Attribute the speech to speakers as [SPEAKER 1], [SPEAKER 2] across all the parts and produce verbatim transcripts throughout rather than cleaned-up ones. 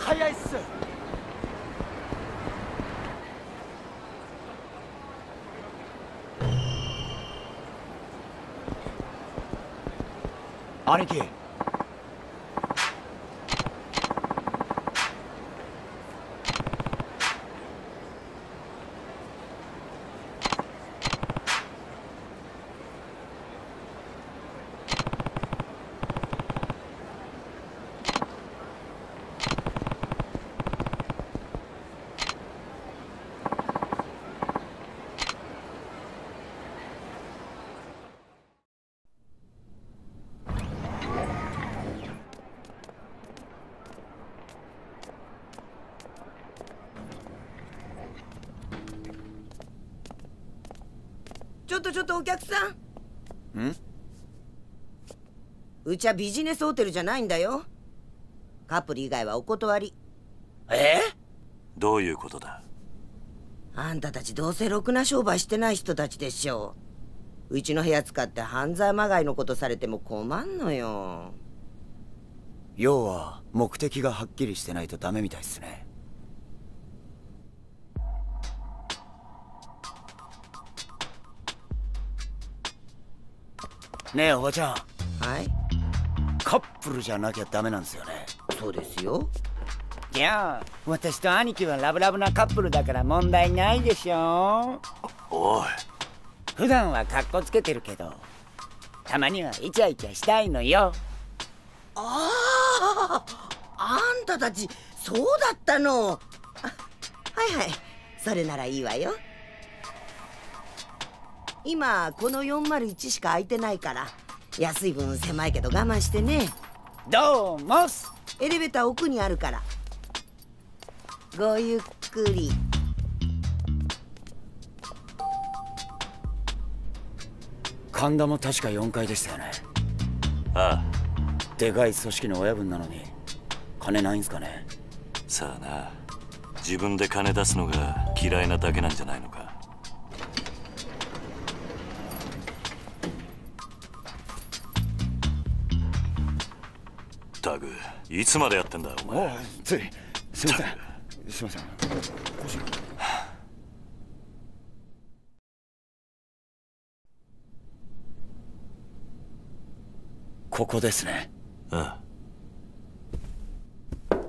[SPEAKER 1] 早いっす。
[SPEAKER 2] 兄貴。
[SPEAKER 3] ちょっとちょっとお客さん。ん？うちはビジネスホテルじゃないんだよ。カップル以外はお断り。
[SPEAKER 4] え？どういうことだ？
[SPEAKER 3] あんたたちどうせろくな商売してない人たちでしょう。うちの部屋使って犯罪まがいのことされても困んのよ。
[SPEAKER 2] 要は目的がはっきりしてないとダメみたいっすね。ねえおばちゃん。
[SPEAKER 3] はい。
[SPEAKER 2] カップルじゃなきゃダメなんですよね。
[SPEAKER 3] そうですよ。
[SPEAKER 5] じゃあ私と兄貴はラブラブなカップルだから問題ないでしょ。
[SPEAKER 4] おい。
[SPEAKER 5] 普段はカッコつけてるけどたまにはイチャイチャしたいのよ。
[SPEAKER 3] ああ、あんたたちそうだったの。あ、はいはい、それならいいわよ。今このよんまるいちしか空いてないから安い分狭いけど我慢してね。
[SPEAKER 5] どうもす。
[SPEAKER 3] エレベーター奥にあるからごゆっくり。
[SPEAKER 2] 神田も確かよんかいでしたよね。
[SPEAKER 4] ああ。
[SPEAKER 2] でかい組織の親分なのに金ないんすかね。
[SPEAKER 4] さあな、自分で金出すのが嫌いなだけなんじゃないのか。タグ、いつまでやってんだお前。
[SPEAKER 2] おい、ついすいませんすいません。ここですね。
[SPEAKER 4] ああ。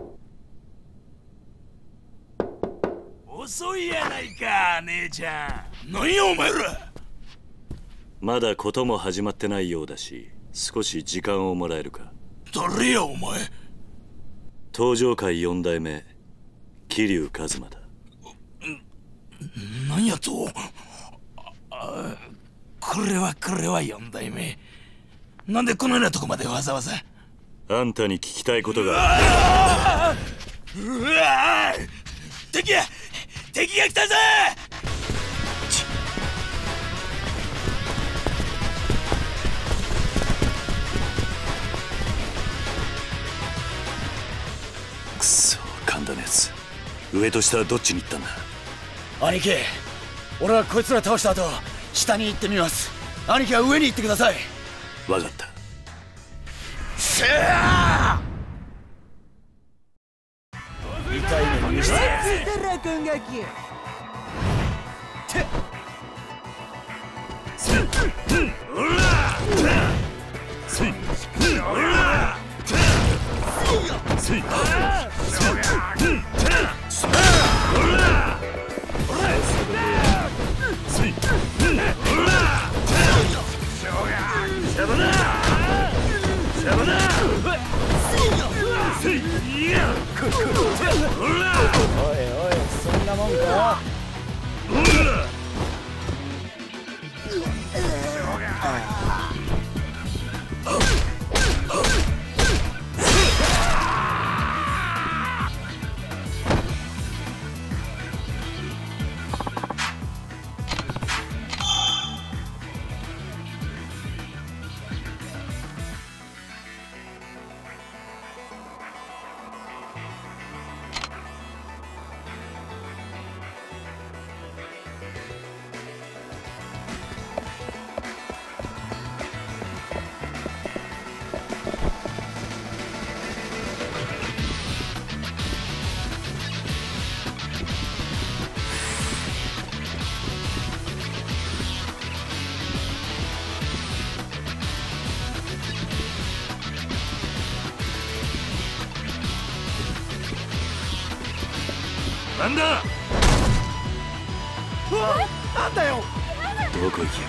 [SPEAKER 6] 遅いやないか姉ちゃん。何やお前ら。
[SPEAKER 4] まだことも始まってないようだし少し時間をもらえるか。
[SPEAKER 6] 誰やお前。
[SPEAKER 4] 東上界四代目桐生一馬だ。
[SPEAKER 6] 何やと。あ、これはこれは四代目。なんでこのようなとこまでわざわざ。
[SPEAKER 4] あんたに聞きたいことが。
[SPEAKER 6] うわー、敵や敵が来たぞ。
[SPEAKER 4] くそ、神田のやつ上と下はどっちに行ったんだ。
[SPEAKER 2] 兄貴、俺はこいつら倒した後下に行ってみます。兄貴は上に行ってください。
[SPEAKER 4] 分かった。
[SPEAKER 2] しゃー、痛い目にしておいおい、そんなもんか。
[SPEAKER 6] なんだ。
[SPEAKER 2] うわ、なんだよ。
[SPEAKER 4] どこ行きや。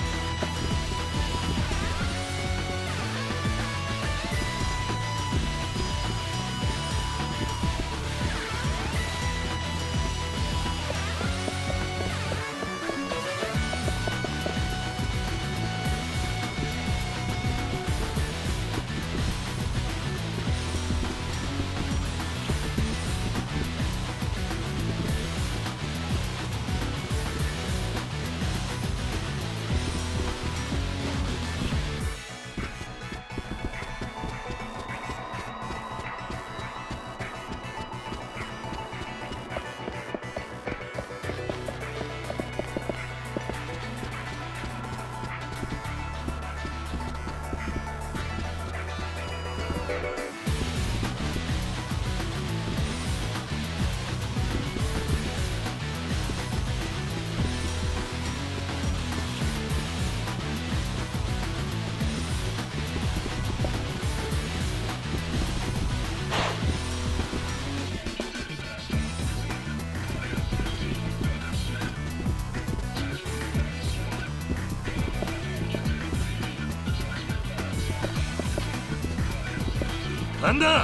[SPEAKER 6] なんだ。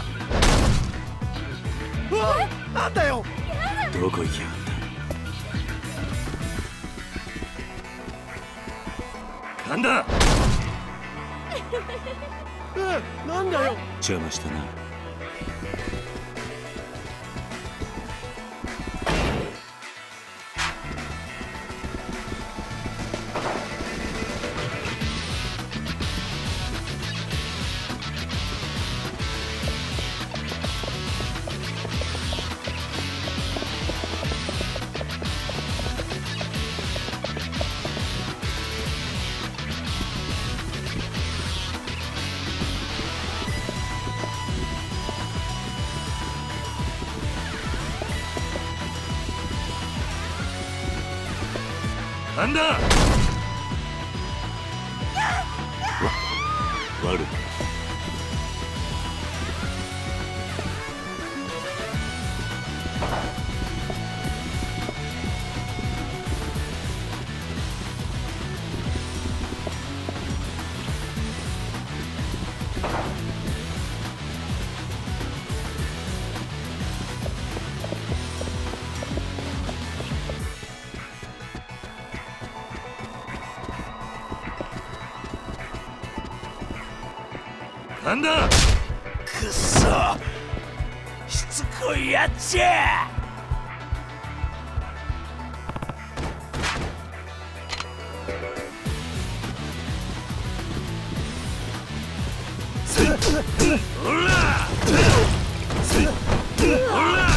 [SPEAKER 2] うわ、なんだよ。
[SPEAKER 4] どこ行きやがった。
[SPEAKER 6] なんだ。
[SPEAKER 2] うん、なんだよ。
[SPEAKER 4] 邪魔したな。
[SPEAKER 6] なんだ。わ
[SPEAKER 4] 悪い。
[SPEAKER 6] なんだ。くそ、しつこいやっちゃ。ほらほら。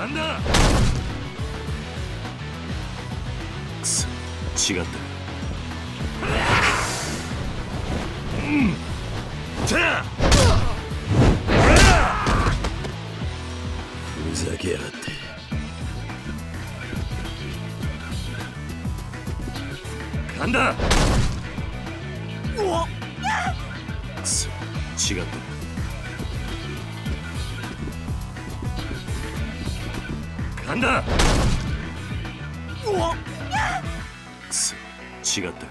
[SPEAKER 6] なんだ。
[SPEAKER 4] くそ、違った。
[SPEAKER 6] うんてあ
[SPEAKER 4] ふざけやがって。
[SPEAKER 6] なんだ。
[SPEAKER 4] くそ、違った。
[SPEAKER 6] なんだ。
[SPEAKER 4] くそ、違ったか。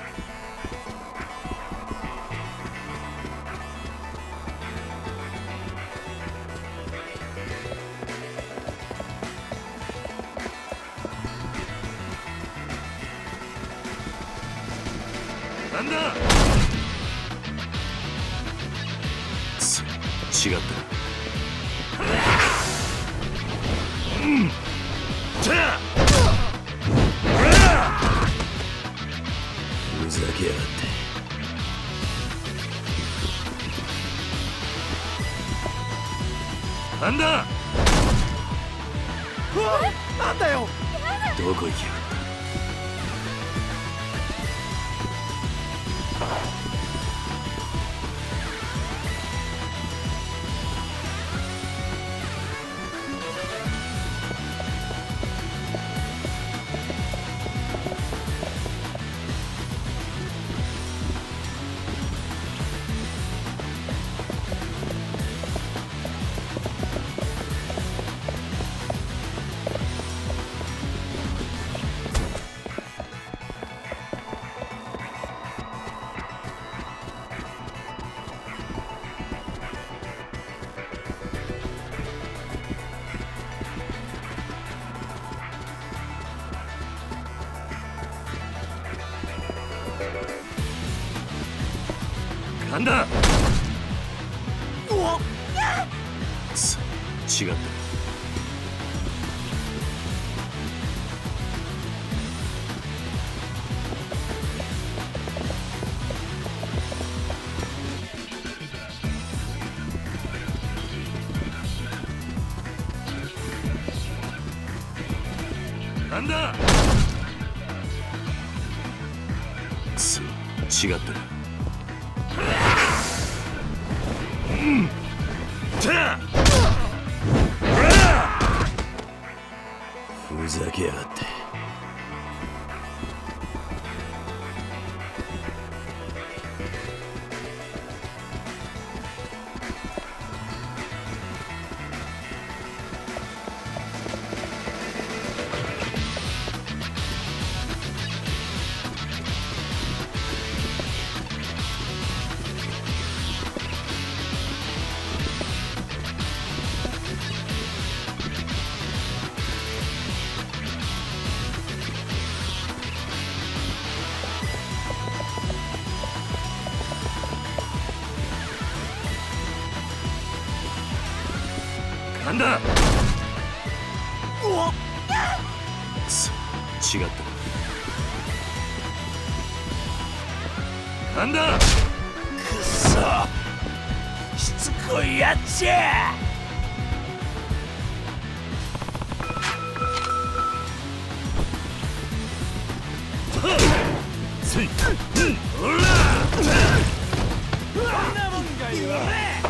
[SPEAKER 6] なんだ。
[SPEAKER 4] くそ、違ったか。
[SPEAKER 6] うんてあ
[SPEAKER 4] ふざけやがって。
[SPEAKER 6] なんだ。
[SPEAKER 2] なんだよ。
[SPEAKER 4] どこ行きやがった。
[SPEAKER 6] なんだ。
[SPEAKER 4] くそ、違った。
[SPEAKER 6] なんだ。
[SPEAKER 4] くそ、違ったか。
[SPEAKER 6] うんてあ
[SPEAKER 4] ふざけやがって。
[SPEAKER 6] なんだ。
[SPEAKER 4] くそ、違ったか。
[SPEAKER 6] なんだ。くそしつこいやっちゃ。
[SPEAKER 4] せい、
[SPEAKER 6] ほらこんなもんがいいわ。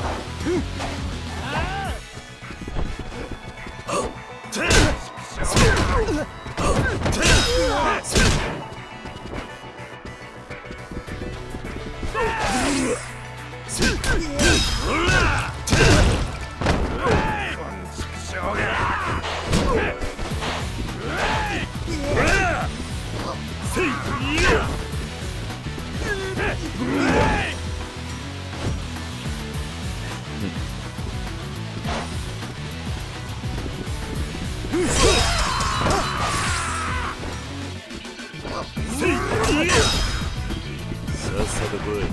[SPEAKER 4] さっさと来い。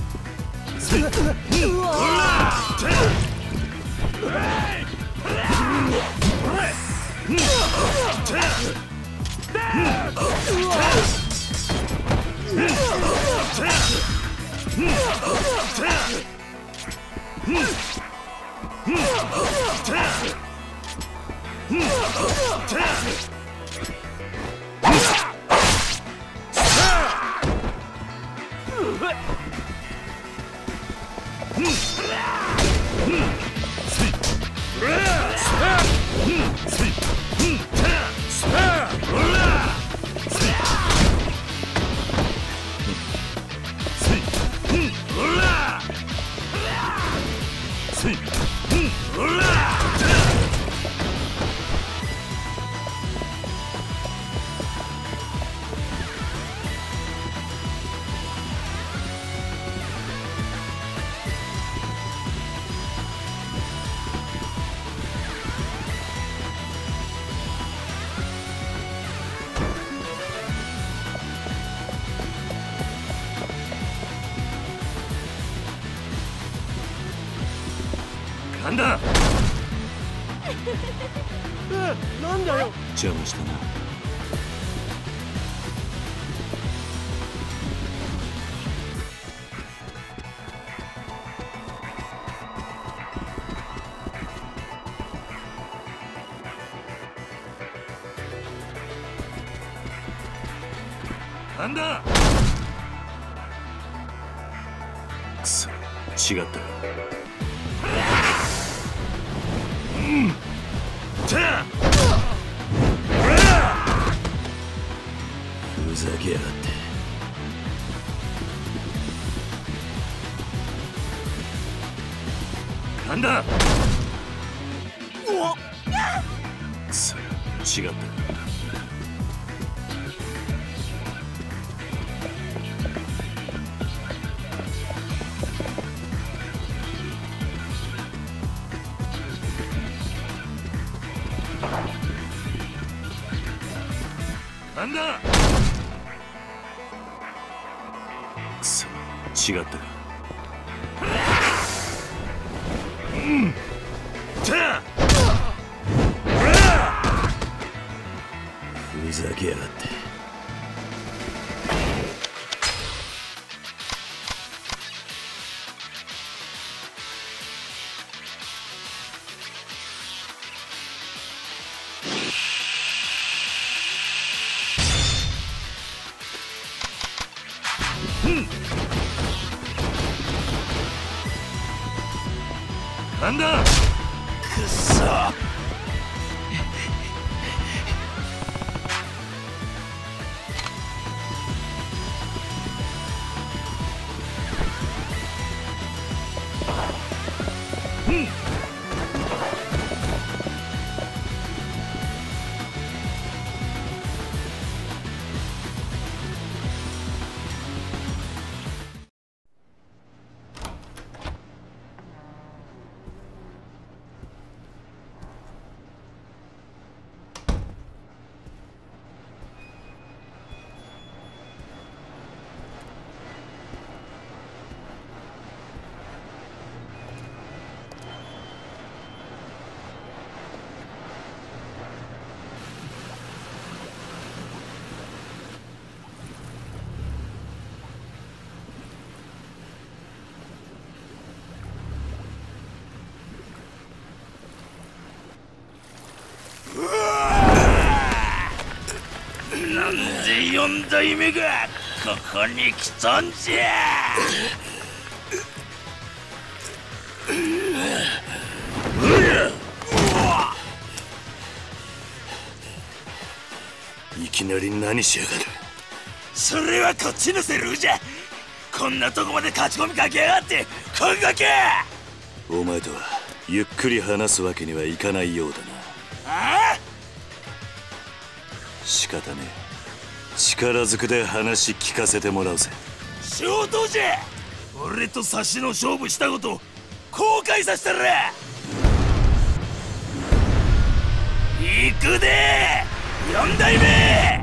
[SPEAKER 6] なんだ
[SPEAKER 2] なんだよ。
[SPEAKER 4] 邪魔したな。
[SPEAKER 6] なんだ。
[SPEAKER 4] くそ、違った。ふざけやがって。
[SPEAKER 6] なんだ。
[SPEAKER 4] くそ、違った。
[SPEAKER 6] なんだ。
[SPEAKER 4] くそ、違ったか。
[SPEAKER 6] うん
[SPEAKER 4] ふざけやがって。
[SPEAKER 6] なんだ。くっそ。うんなんで四代目がここに来たんじゃ。
[SPEAKER 4] いきなり何しやがる。
[SPEAKER 6] それはこっちのセリフじゃ。こんなとこまで勝ち込みかけやがってこんだけ。
[SPEAKER 4] お前とはゆっくり話すわけにはいかないようだな。
[SPEAKER 6] ああ、
[SPEAKER 4] 仕方ねえ。力ずくで話聞かせてもらうぜ。
[SPEAKER 6] 上等じゃ。俺と差しの勝負したこと後悔させたら。行くで四代目。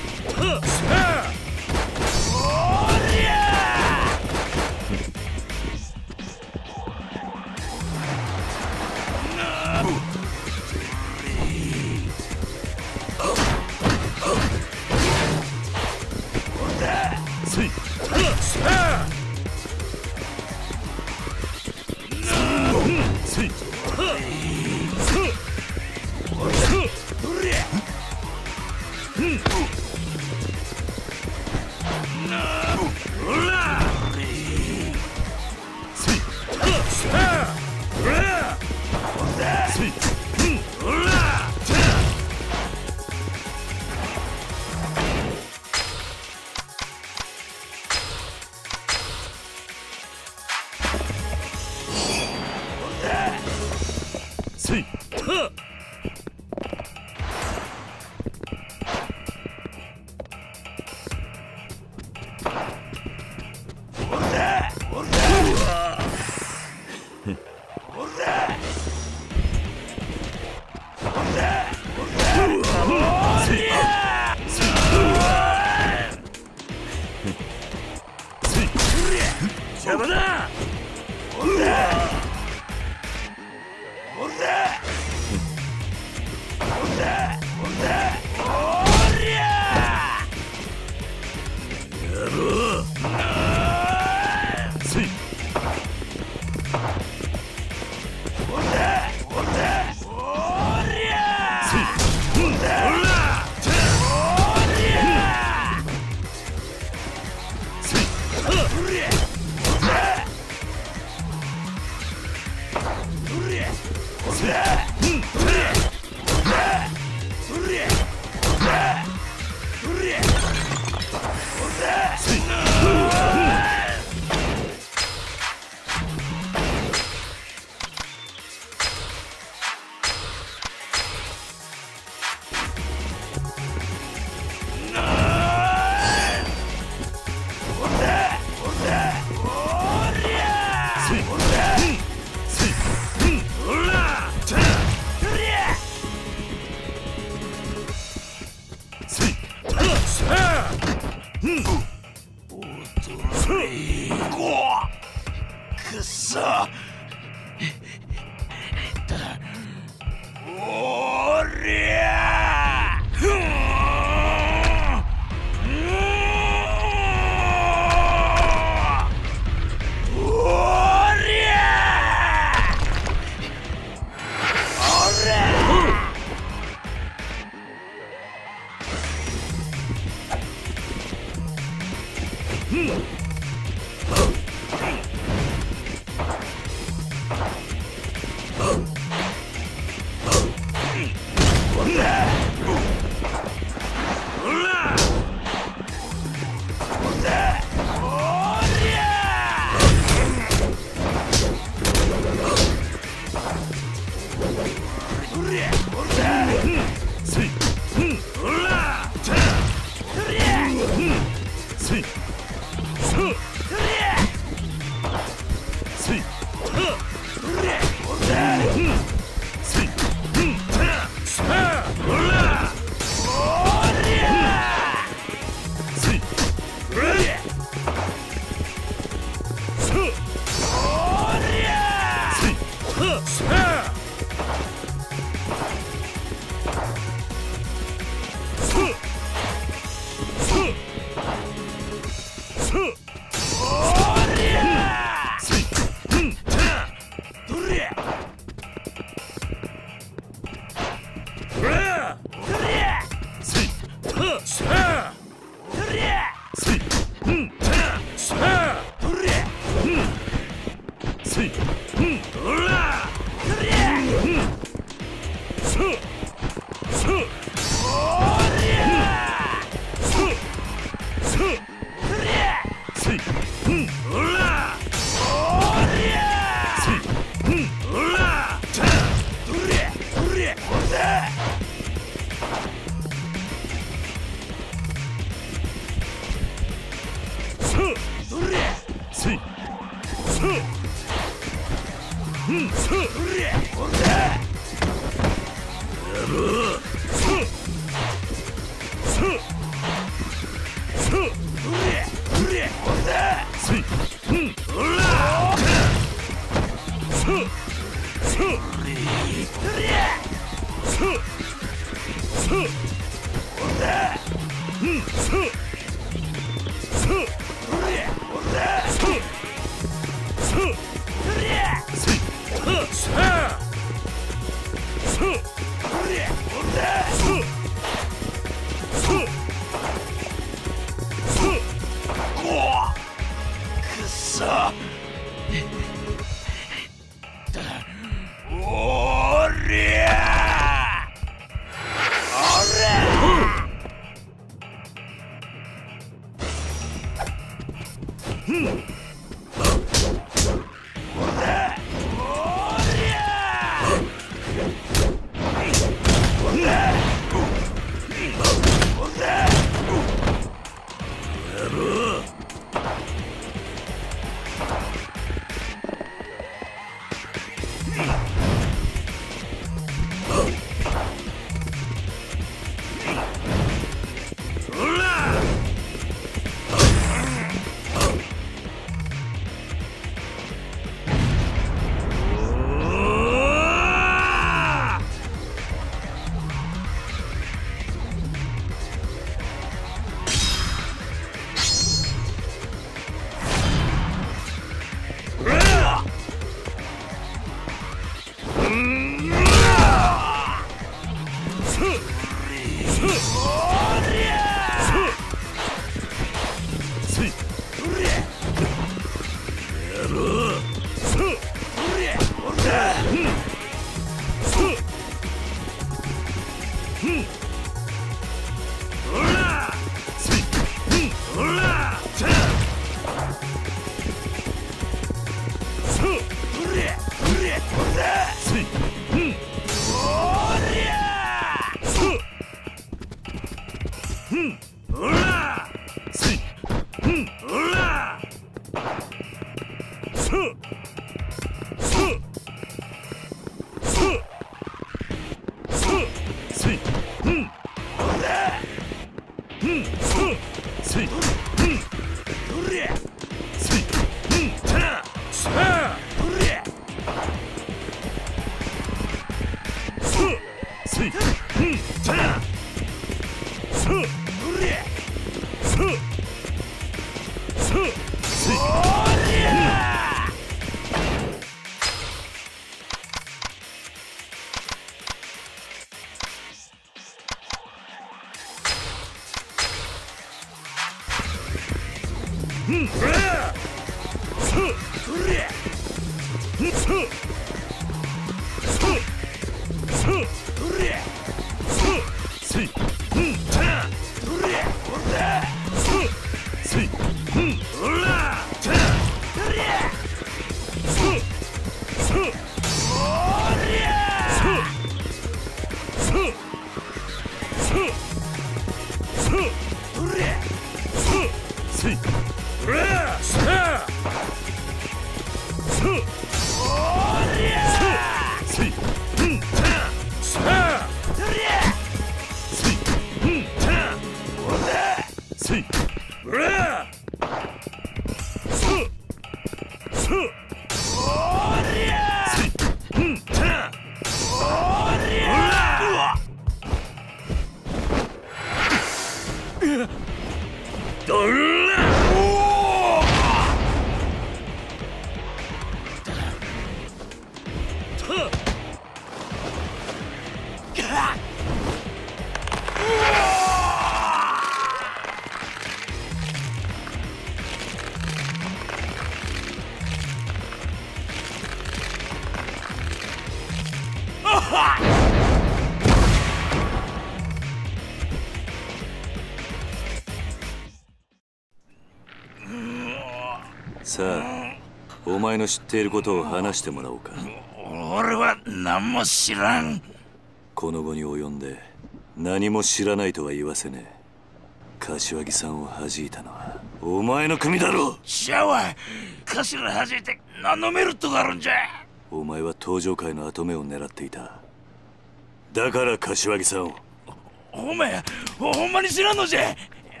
[SPEAKER 4] さあ、お前の知っていることを話してもらおうか。
[SPEAKER 6] 俺は何も知らん。
[SPEAKER 4] この後に及んで何も知らないとは言わせねえ。柏木さんを弾いたのはお前の組だろ。
[SPEAKER 6] シャワー頭弾いて何のメリットがあるんじゃ。
[SPEAKER 4] お前は登場界の跡目を狙っていた。だから柏木さんを。
[SPEAKER 6] お前ほんまに知らんのじゃ。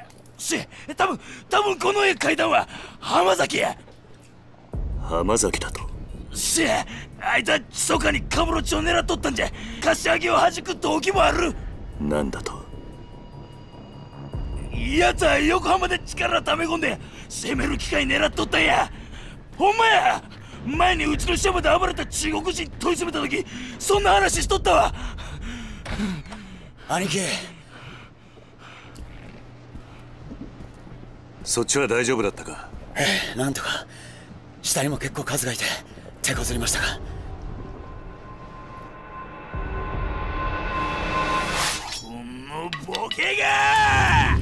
[SPEAKER 6] し、多分多分この絵描いたんは浜崎や。
[SPEAKER 4] 浜崎だと？
[SPEAKER 6] しあ、あいつは密かにカムロ町を狙っとったんじゃ。柏木を弾く動機もある。
[SPEAKER 4] なんだと？
[SPEAKER 6] 奴は横浜で力ため込んで攻める機会狙っとったんや。ほんまや。前にうちの下まで暴れた中国人問い詰めた時そんな話しとったわ。
[SPEAKER 2] 兄貴、
[SPEAKER 4] そっちは大丈夫だったか？
[SPEAKER 2] ええ、なんとか。下にも結構数がいて手こずりましたが。
[SPEAKER 6] このボケが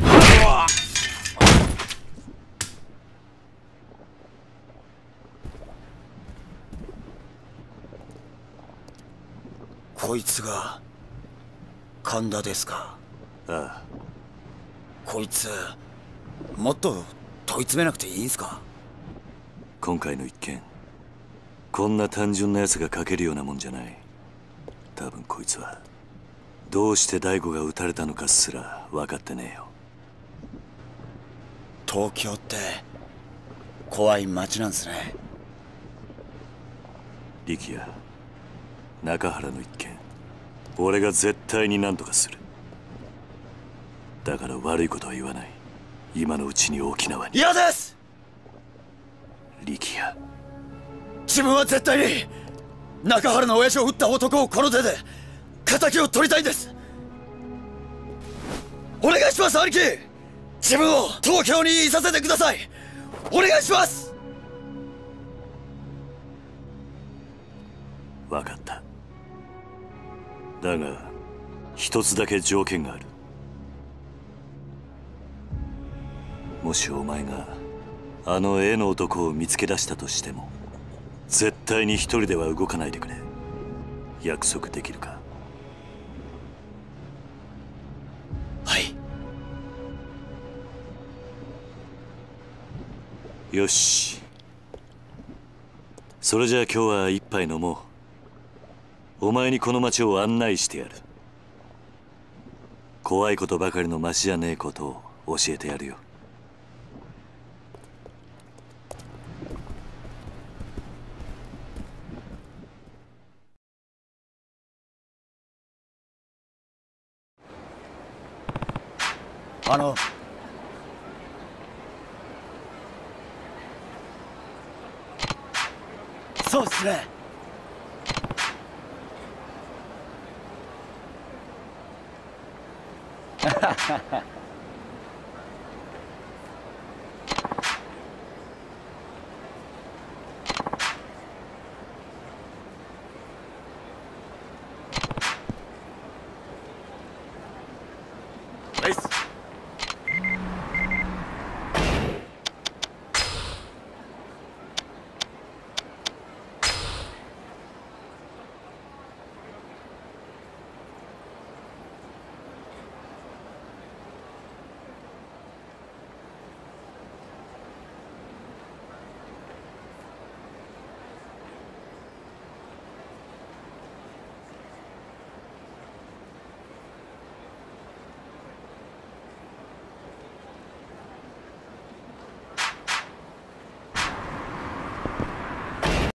[SPEAKER 2] こいつが神田ですか？
[SPEAKER 4] ああ。
[SPEAKER 2] こいつもっと問い詰めなくていいんすか？
[SPEAKER 4] 今回の一件、こんな単純な奴が書けるようなもんじゃない。多分こいつはどうして大悟が撃たれたのかすら分かってねえよ。
[SPEAKER 2] 東京って怖い街なんすね。
[SPEAKER 4] 力也、中原の一件、俺が絶対に何とかする。だから悪いことは言わない。今のうちに沖縄に。
[SPEAKER 2] 嫌です。
[SPEAKER 4] 力也、
[SPEAKER 2] 自分は絶対に中原の親父を撃った男をこの手で敵を取りたいんです。お願いします兄貴。自分を東京にいさせてください。お願いします。
[SPEAKER 4] 分かった。だが一つだけ条件がある。もしお前があの絵の男を見つけ出したとしても絶対に一人では動かないでくれ。約束できるか？
[SPEAKER 2] はい。
[SPEAKER 4] よし、それじゃあ今日は一杯飲もう。お前にこの町を案内してやる。怖いことばかりの町じゃねえことを教えてやるよ。
[SPEAKER 2] あのそうっすね。
[SPEAKER 5] ハハハハ。